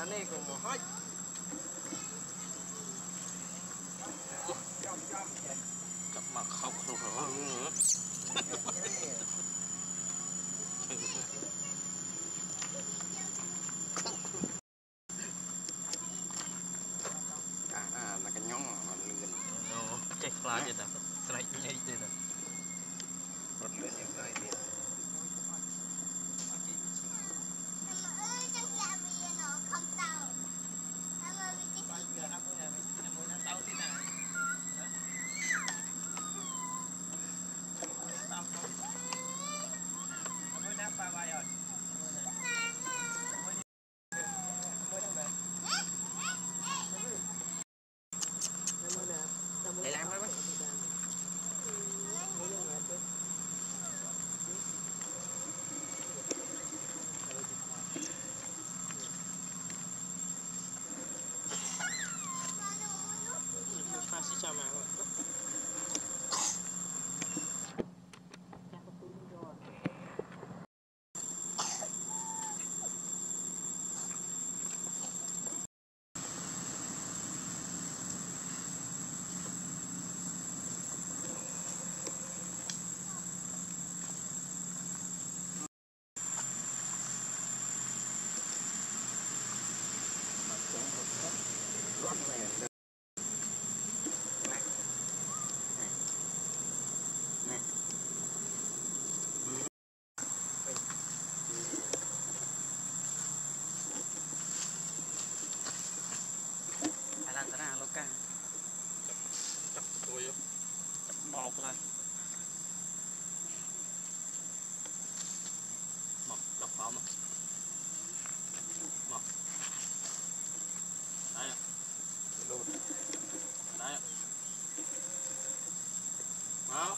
là này cũng một hết chọc mặt không không nữa là cái nhóm mà lươn nó chạy phá vậy đó sấy nhảy vậy đó rốt lên những nơi đi để làm thôi masih sama làm thế nào cả chặt tôi chặt bọc lại mọc đập vào mà mọc đấy ạ đấy ạ máu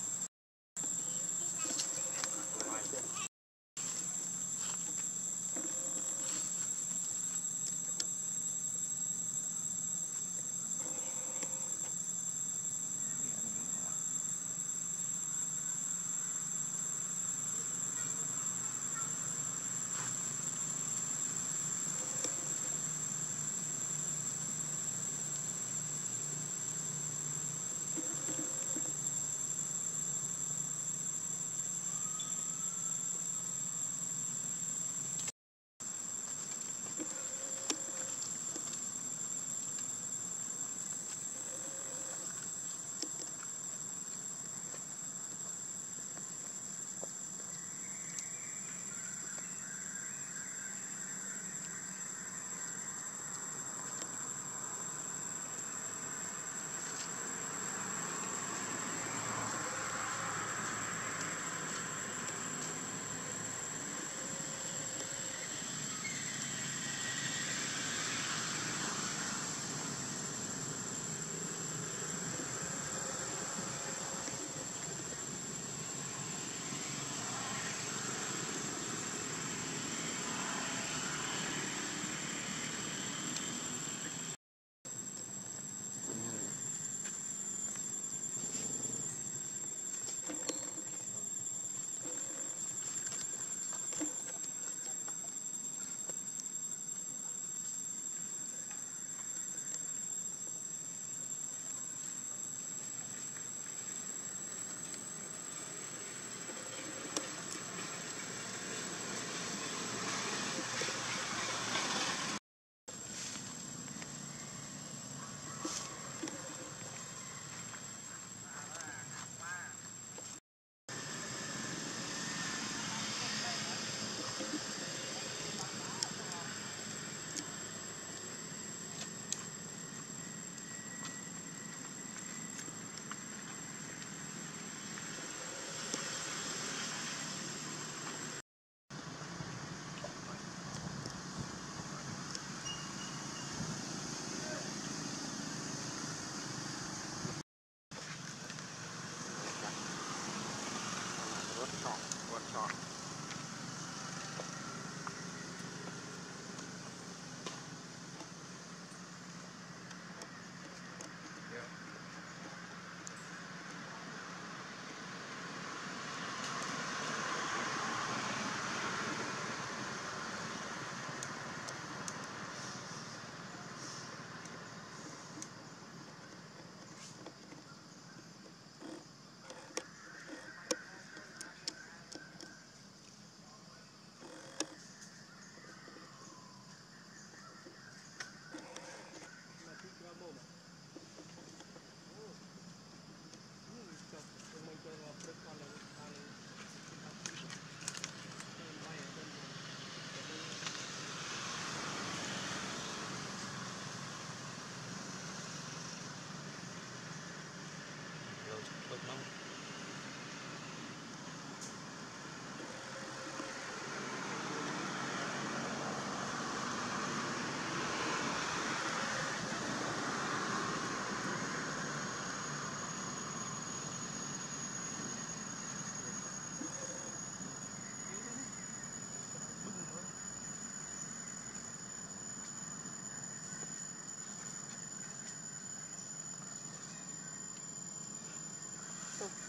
workshop.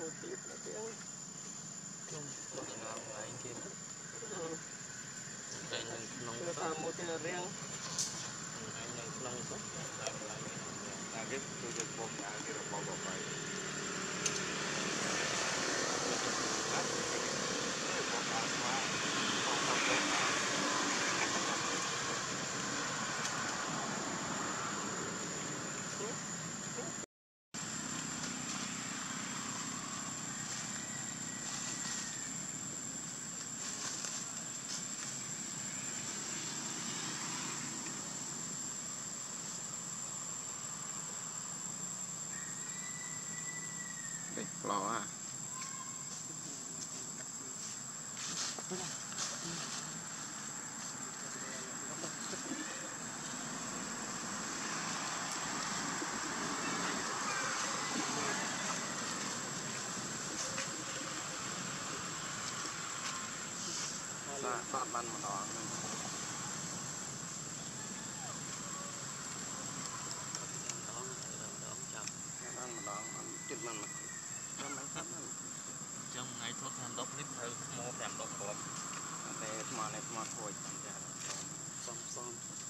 tiếp là tiếng chung có ngào lại kia đây là nông người ta một cái riêng anh này nông tốt lại là cái một nhà cái là bao phải lò à bạn bạn mà đó ăn mà đó ăn chụp mình trong ngày thuốc làm đốc lít thử mua làm đốc bột để mà này mà thôi xong xong